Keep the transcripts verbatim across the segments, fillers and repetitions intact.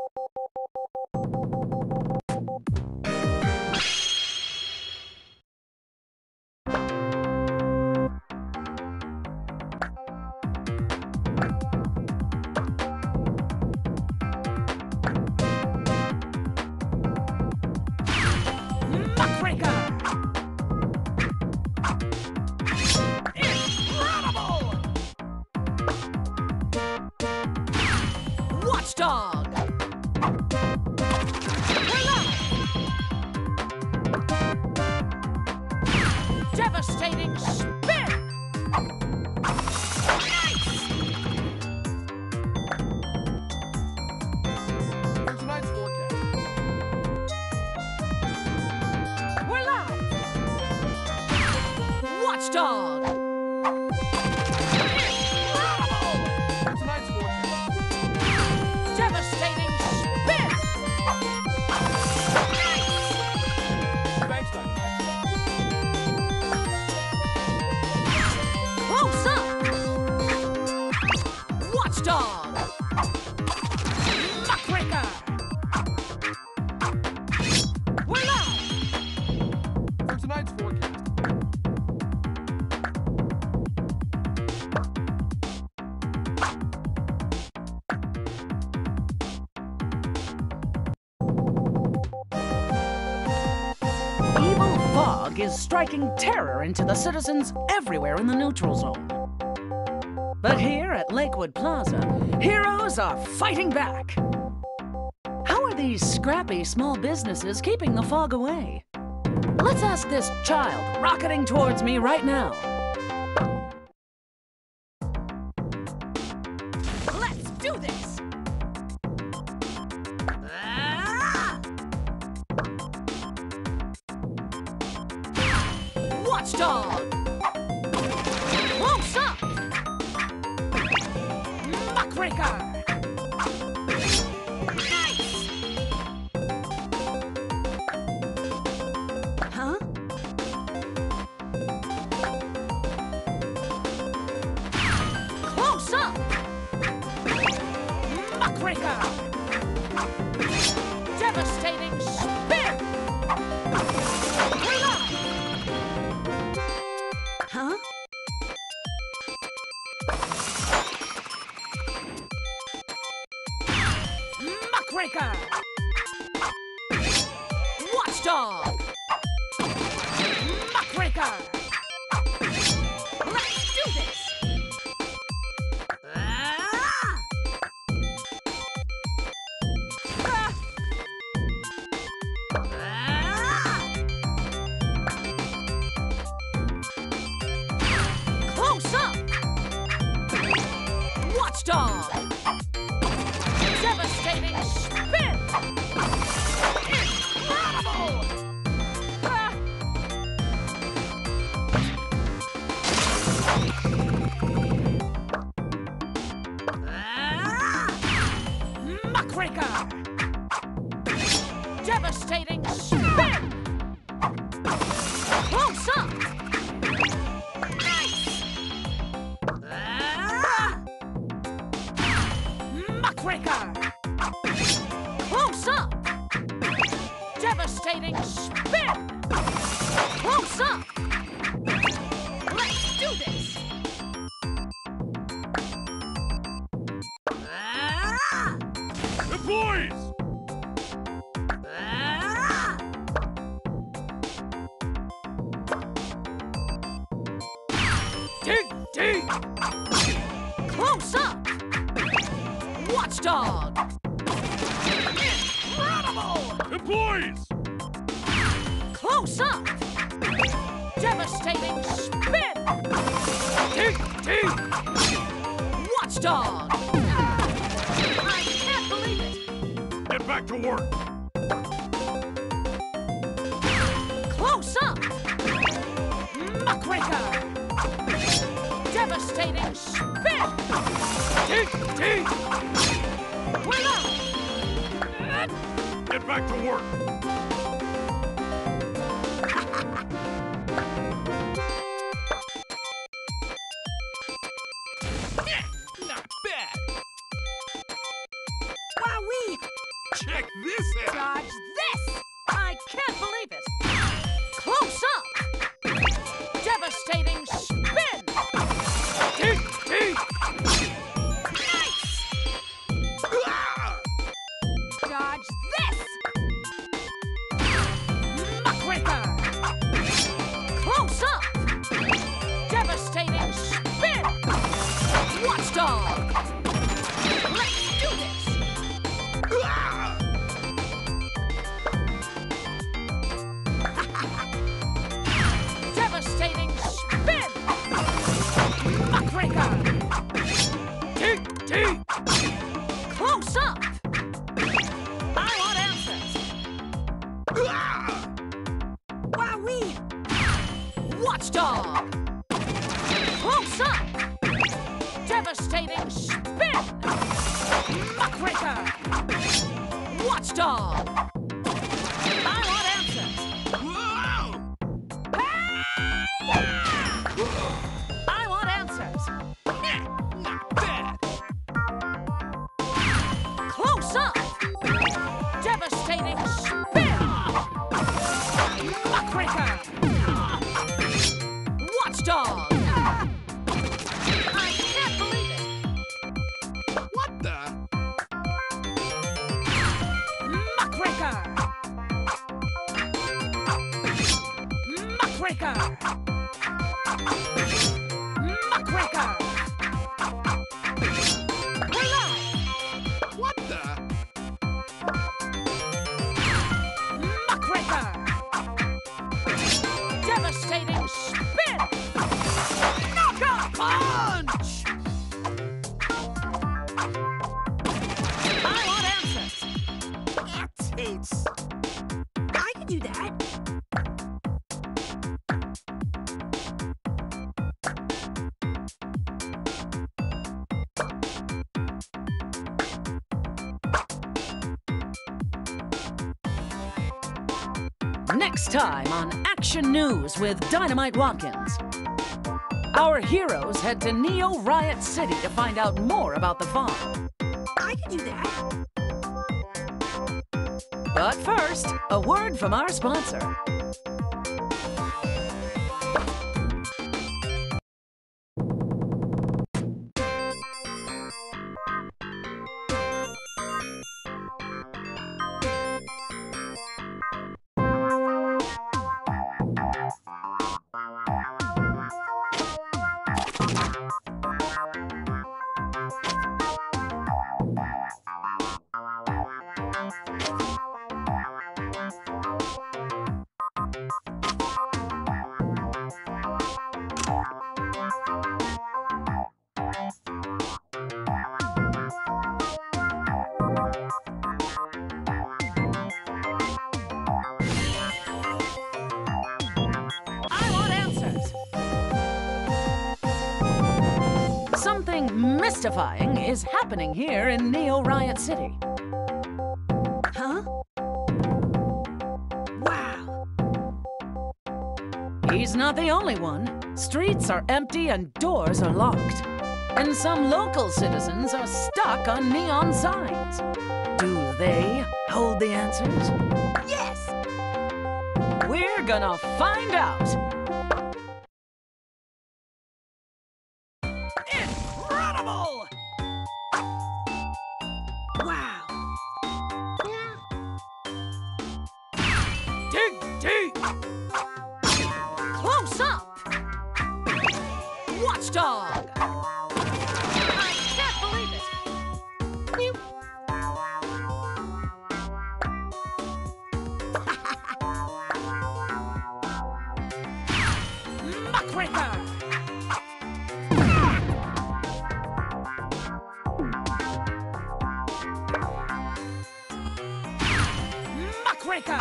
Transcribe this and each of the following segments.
Muckraker! Watchdog! Devastating spin! Nice! Here's tonight's forecast. We're live! Watchdog! Here's tonight's forecast. Devastating spin! Nice! Thanks, Dynamite. Close up! Watchdog! Muckraker! We're live! Here's tonight's forecast. Evil fog is striking terror into the citizens everywhere in the neutral zone. But here at Lakewood Plaza, heroes are fighting back. How are these scrappy small businesses keeping the fog away? Let's ask this child rocketing towards me right now. Let's do this! Ah! Watchdog! Close up! Muckraker! Nice! Huh? Close up! Muckraker! Devastating spin! We're live! Huh? Muckraker! Watchdog! Muckraker! Let's do this! Ah! Ah! Ah! Close up! Watchdog! Devastating spin! Incredible! Ah! Ah! Muckraker! Devastating spin! Close up! Nice! Ah! Muckraker! Close up! Devastating spin! Close up! Let's do this! Ah! Employees! Ah! Dig, dig! Close up! Watchdog! Incredible! Employees! Close up! Devastating spin! Dig, dig! Watchdog! Ah! I can't believe it! Get back to work! Close up! Muckraker! Devastating spin! Dig, dig! We're live! Get back to work! Not bad. Wowee! Devastating spin! Muckraker! Dig deep! Close up! I want answers! Wowee! Watchdog! Close up! Devastating spin! Muckraker! Watchdog! I want answers! I want answers! Not bad! Close up! Devastating spin! Muckraker! Watchdog! I can't believe it! What the? Muckraker! Muckraker! Muckraker! We're live! What the? Muckraker! Devastating spin! Knockout punch! I want answers! It's... I can do that. Next time on Action News with Dynamite Watkins. Our heroes head to Neo Riot City to find out more about the fog. I can do that. But first, a word from our sponsor. Something mystifying is happening here in Neo Riot City. Huh? Wow. He's not the only one. Streets are empty and doors are locked. And some local citizens are stuck on neon signs. Do they hold the answers? Yes! We're gonna find out. Incredible! Wow! Dig deep! Close up! Watchdog! I can't believe it! Muckraker! Muckraker!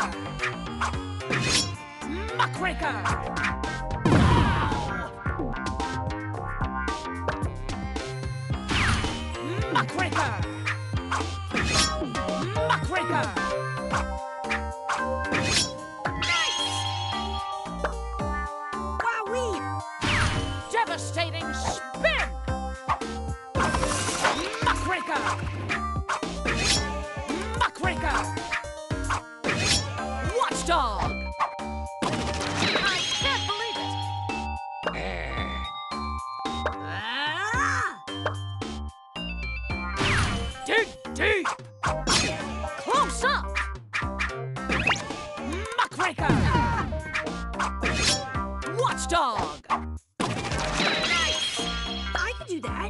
Muckraker! Muckraker! Muckraker! Nice! Wowee! Devastating spin! Muckraker! Muckraker! Watchdog! I can't believe it! Ah! Dig deep! Close up! Muckraker! Watchdog! Nice! I can do that.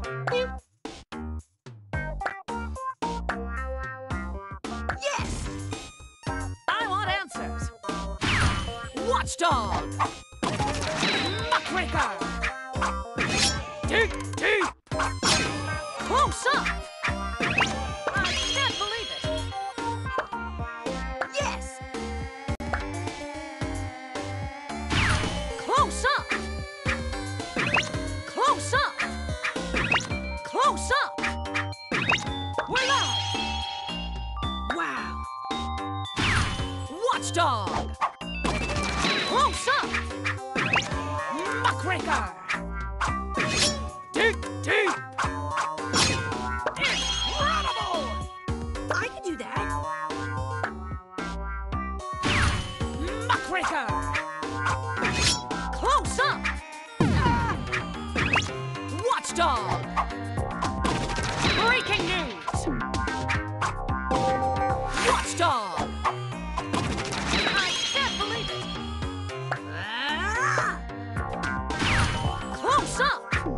Yes! I want answers. Watchdog! Muckraker! Dig deep! Close up! I can't believe it! Yes! Close up! Close up! Close up! We're live! Wow! Watchdog! Close up! Muckraker! Dig deep! Incredible! I can do that. Muckraker! Close up! Ah. Watchdog! Breaking news! Watchdog! I can't believe it! Ah. Close up!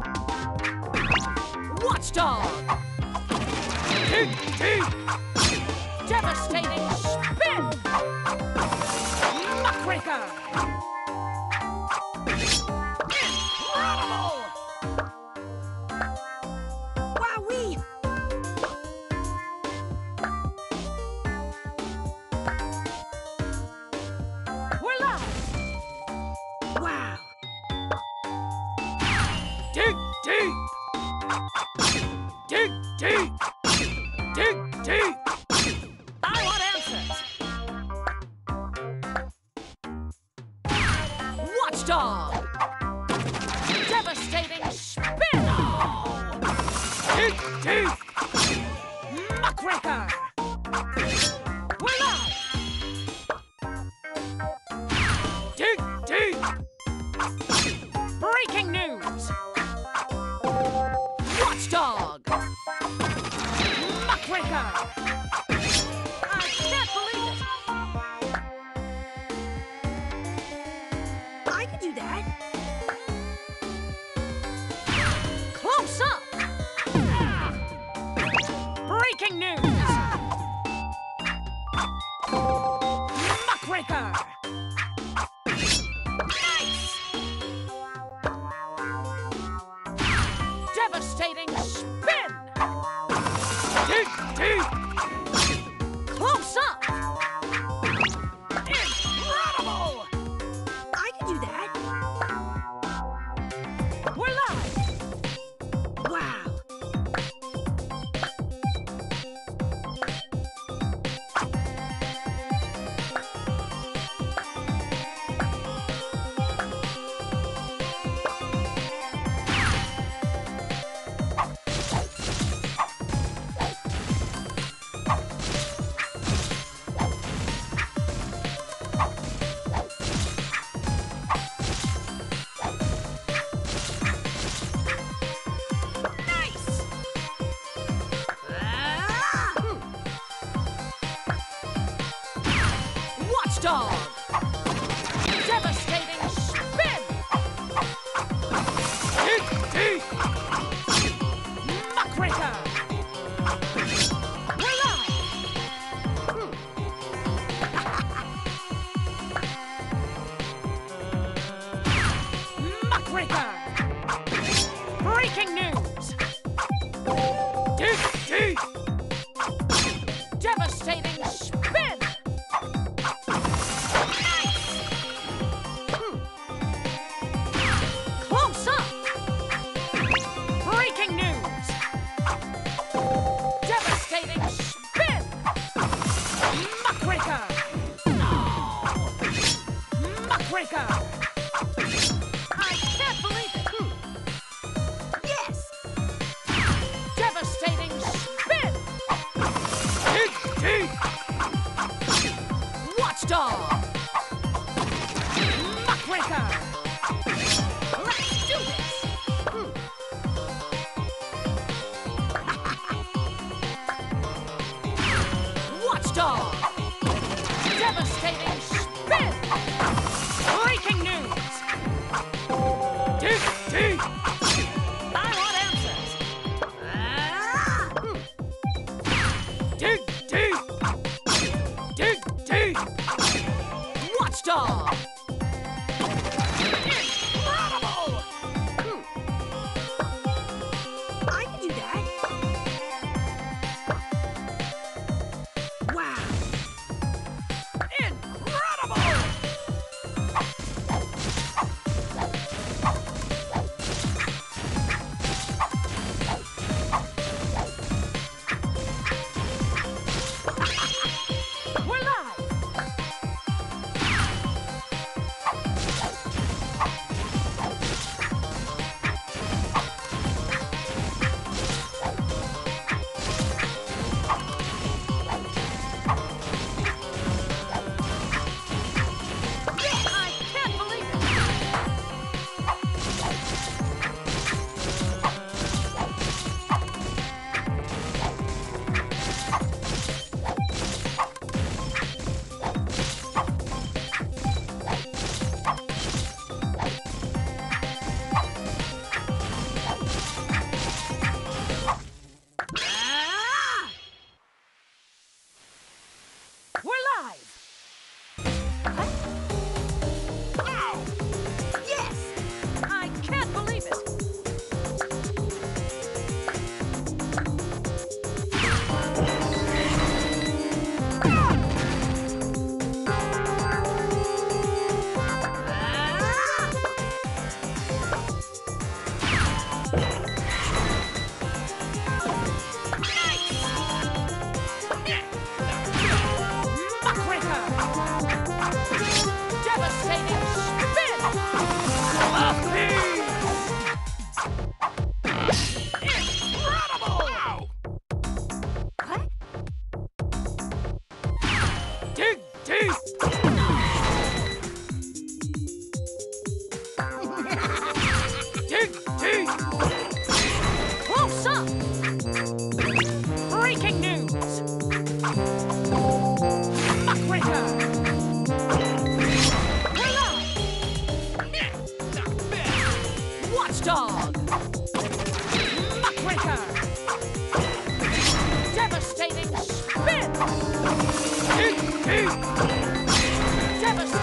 Watchdog! Dig deep! Devastating spin! Muckraker! Incredible! Wowee! We're live! Wow! Dig deep! Dig deep! Dig deep! I want answers! Watchdog! Devastating spin! Dig deep! Muckraker! We're live! Dig deep! Breaking news! Watchdog! Muckraker! I can't believe it! I can do that! Close up! Ah. Breaking news! Muckraker! Nice! Devastating spin! Dig deep! Close up! Incredible! I can do that. We're live! Wow! Nice! Ah! Watchdog! Devastating spin! Dig deep! Muckraker! We're live! Muckraker! Breaking news! Dig deep! Devastating spin! Nice! Close up! Breaking news! Devastating spin! Muckraker! No! Muckraker! I can't believe it! Yes! Devastating spin! Dig deep! Watchdog! Muckraker! Let's do this! Watchdog! Devastating spin! Breaking news! Dig deep! I want answers! Ah! Dig deep! Dig deep! Watchdog! Incredible!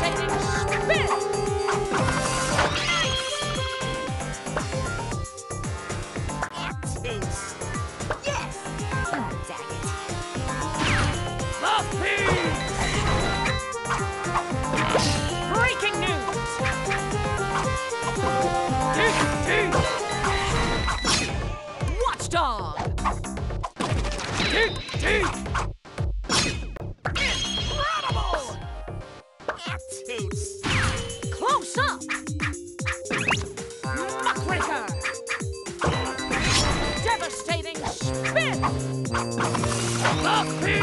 Devastating spin! Yes! Oh, dang it. Fluffy! Breaking news! Dig, dig! Watchdog! Dig, dig! Incredible! Close up! Muckraker! Devastating spin! Fluffy!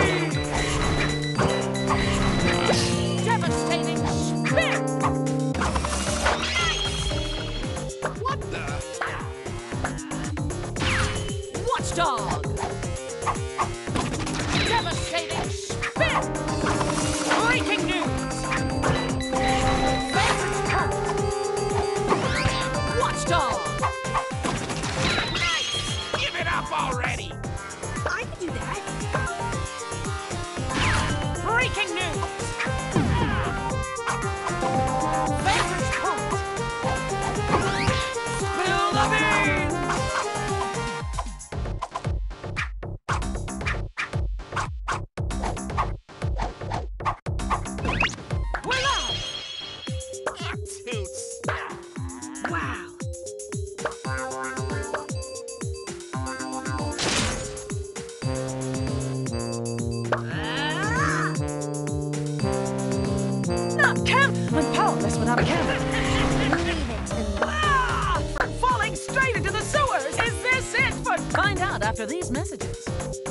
Devastating spin! What the? Watchdog! Devastating spin! Breaking news! Favorite color! Watchdog! Give it up already! I can do that. Breaking news! Favorite color! Spill the beans! We're live! Wow. Not cam- I'm powerless without a camera. Leave it to me. Ah! Falling straight into the sewers! Is this it? But find out after these messages.